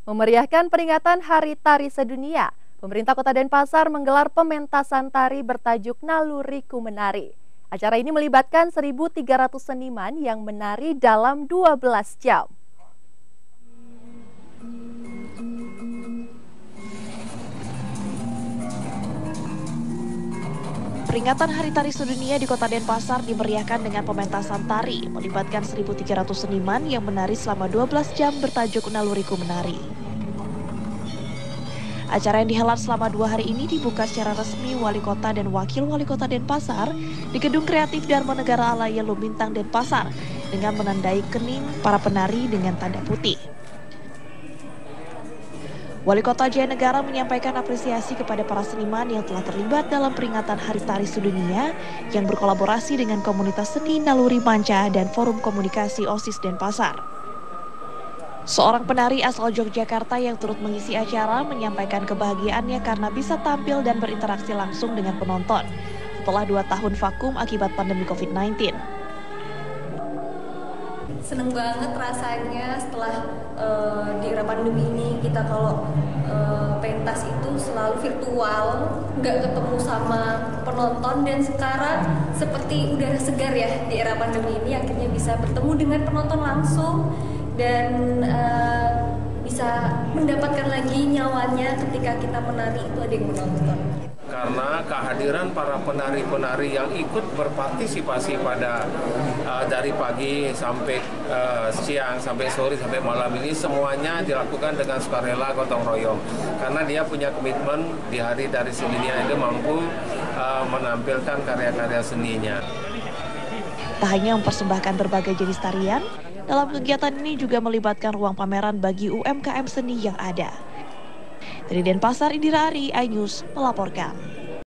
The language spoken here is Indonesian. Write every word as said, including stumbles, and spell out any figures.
Memeriahkan peringatan Hari Tari Sedunia, pemerintah Kota Denpasar menggelar pementasan tari bertajuk Naluriku Menari. Acara ini melibatkan seribu tiga ratus seniman yang menari dalam dua belas jam. Peringatan Hari Tari Sedunia di Kota Denpasar dimeriahkan dengan pementasan tari, melibatkan seribu tiga ratus seniman yang menari selama dua belas jam bertajuk Naluriku Menari. Acara yang dihelat selama dua hari ini dibuka secara resmi Wali Kota dan Wakil Wali Kota Denpasar di Gedung Kreatif Dharma Negara Alaya Lumintang Denpasar dengan menandai kening para penari dengan tanda putih. Wali Kota Jayanegara menyampaikan apresiasi kepada para seniman yang telah terlibat dalam peringatan Hari Tari Sedunia yang berkolaborasi dengan komunitas seni Naluri Manca dan Forum Komunikasi OSIS Denpasar. Seorang penari asal Yogyakarta yang turut mengisi acara menyampaikan kebahagiaannya karena bisa tampil dan berinteraksi langsung dengan penonton setelah dua tahun vakum akibat pandemi covid sembilan belas. Seneng banget rasanya setelah uh, di era pandemi ini kita kalau uh, pentas itu selalu virtual, nggak ketemu sama penonton, dan sekarang seperti udara segar ya di era pandemi ini akhirnya bisa bertemu dengan penonton langsung dan uh, bisa mendapatkan lagi nyawanya ketika kita menari itu ada yang menonton. Karena kehadiran para penari-penari yang ikut berpartisipasi pada uh, dari pagi sampai uh, siang, sampai sore, sampai malam ini semuanya dilakukan dengan sukarela gotong royong. Karena dia punya komitmen di Hari Tari Sedunia itu mampu uh, menampilkan karya-karya seninya. Tak hanya mempersembahkan berbagai jenis tarian, dalam kegiatan ini juga melibatkan ruang pameran bagi U M K M seni yang ada. Dari Denpasar, Indira Ari, iNews melaporkan.